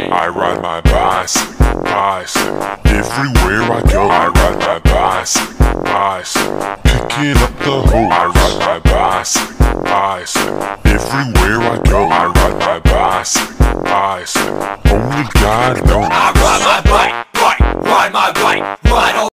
I ride my bicycle, everywhere I go. I ride my bicycle, picking up the hose. I ride my bicycle, everywhere I go. I ride my bicycle, only God knows. I ride my bike, ride my bike, ride all